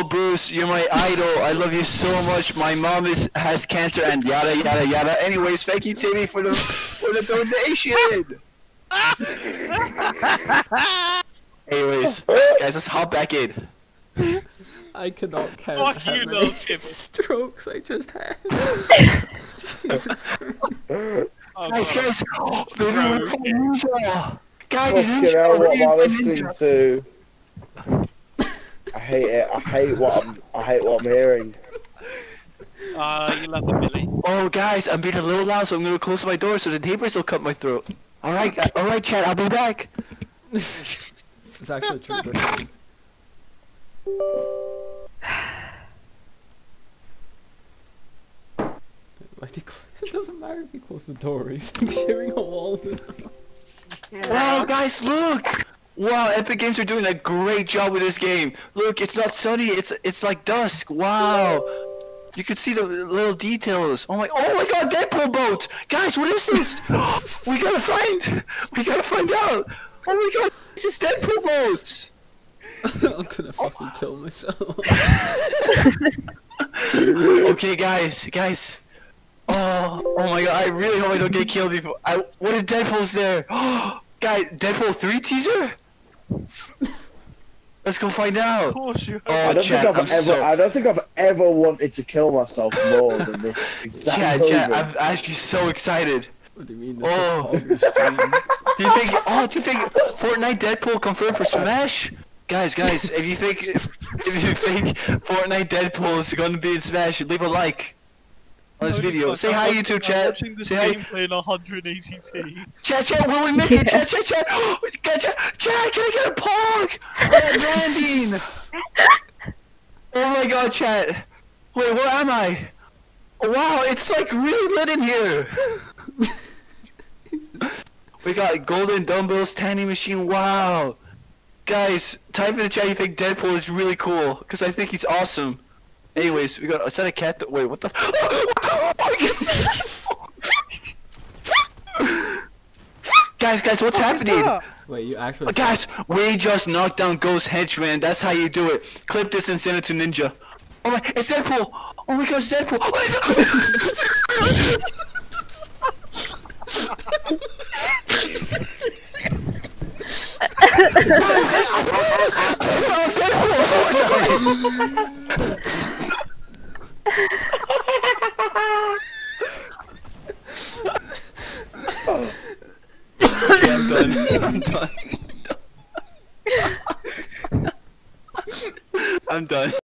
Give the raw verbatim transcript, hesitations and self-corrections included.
oh Bruce, you're my idol. I love you so much. My mom is has cancer and yada yada yada. Anyways, thank you Timmy for the for the donation. Anyways, guys, let's hop back in. I cannot count Fuck how you, many little Timmy. strokes I just had. Jesus Christ. Oh, Guys, God. guys, oh, baby, Bro, we're playing Ninja. Guys, Fucking Ninja, hell, what am I we're listening Ninja. to? I hate it. I hate what I'm. I hate what I'm hearing. Uh, you love it, Billy. Oh, guys, I'm being a little loud, so I'm gonna close my door so the neighbors will cut my throat. All right, uh, all right, Chad, I'll be back. It's actually true. But... Like, he it doesn't matter if you close the door, he's like sharing a wall with him. Wow, guys, look! Wow, Epic Games are doing a great job with this game. Look, it's not sunny, it's it's like dusk. Wow. You can see the little details. Oh my, oh my god, Deadpool boat! Guys, what is this? we gotta find, we gotta find out. Oh my god, this is Deadpool boats! I'm gonna fucking kill myself. Okay, guys, guys. Oh, oh my god, I really hope I don't get killed before. I, what if Deadpool's there? Guys, Deadpool three teaser? Let's go find out. Of course you Oh, I don't Chad, think I've I'm ever. so... I don't think I've ever wanted to kill myself more than this exact Chad, Chad, moment. I'm actually so excited. What do you mean? This Oh. is a stream. Do you think? Oh, do you think Fortnite Deadpool confirmed for Smash? Guys, guys, if you think if you think Fortnite Deadpool is gonna be in Smash, leave a like on this video. Say hi, YouTube chat. Watching this Say hi. gameplay in one eighty p. Chat, chat, will we make it? Chat, chat, chat. Chat, chat, chat, can I get a pog? Oh, landing. Oh my god, chat. Wait, where am I? Wow, it's like really lit in here. We got golden dumbbells, tanning machine. Wow. Guys, type in the chat you think Deadpool is really cool, because I think he's awesome. Anyways, we got, is that a cat that, wait, what the Guys, guys, what's happening? Wait, you actually... Guys, we just knocked down Ghost Henchman, that's how you do it. Clip this and send it to Ninja. Oh my, it's Deadpool! Oh my god, it's Deadpool! Oh my god. Okay, I'm done. I'm done. I'm done.